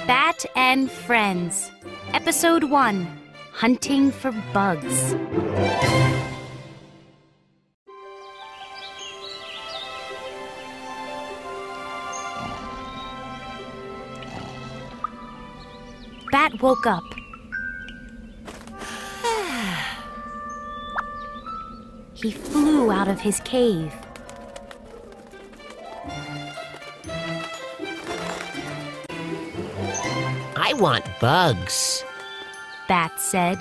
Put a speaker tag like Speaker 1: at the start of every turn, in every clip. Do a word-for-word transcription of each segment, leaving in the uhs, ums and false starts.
Speaker 1: Bat and Friends, Episode one, Hunting for Bugs. Bat woke up. He flew out of his cave.
Speaker 2: I want bugs,
Speaker 1: Bat said.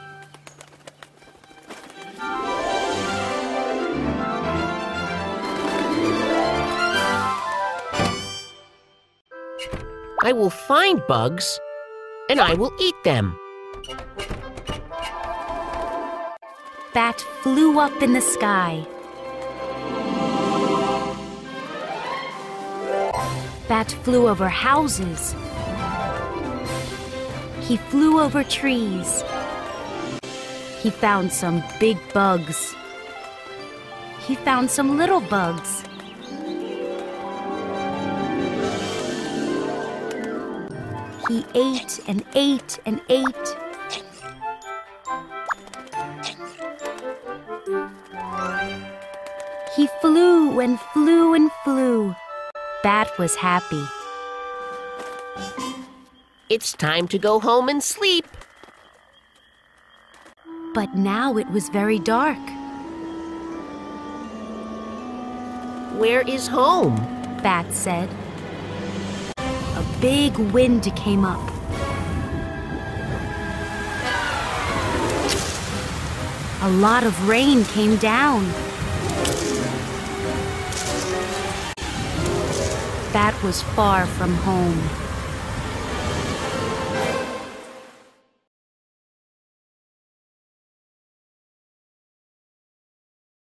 Speaker 2: I will find bugs, and I will eat them.
Speaker 1: Bat flew up in the sky. Bat flew over houses. He flew over trees. He found some big bugs. He found some little bugs. He ate and ate and ate. He flew and flew and flew. Bat was happy.
Speaker 2: It's time to go home and sleep.
Speaker 1: But now it was very dark.
Speaker 2: Where is home?
Speaker 1: Bat said. A big wind came up. A lot of rain came down. Bat was far from home.